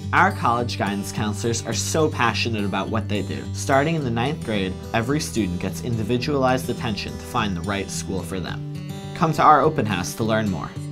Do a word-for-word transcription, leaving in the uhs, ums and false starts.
Our college guidance counselors are so passionate about what they do. Starting in the ninth grade, every student gets individualized attention to find the right school for them. Come to our open house to learn more.